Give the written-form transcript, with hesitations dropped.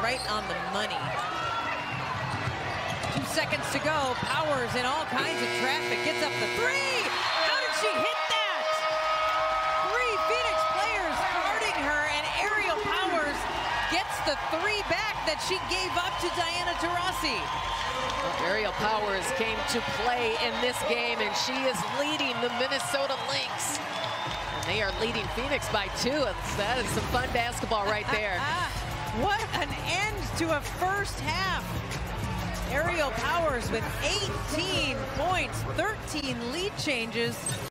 right on the money. 2 seconds to go. Powers in all kinds of traffic. Gets up the three. How did she hit that? 3 Phoenix players guarding her, and Aerial Powers gets the 3 back that she gave up to Diana Taurasi. Well, Aerial Powers came to play in this game, and she is leading the Minnesota Lynx. And they are leading Phoenix by 2. That is some fun basketball right there. What an end to a first half. Aerial Powers with 18 points, 13 lead changes.